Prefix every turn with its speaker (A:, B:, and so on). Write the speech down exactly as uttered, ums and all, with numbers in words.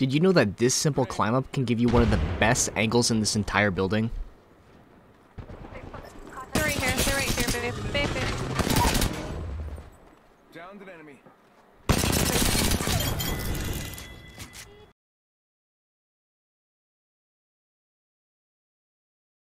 A: Did you know that this simple climb up can give you one of the best angles in this entire building?
B: They're right here, they're right here, babe, babe, babe.
C: Downed an enemy.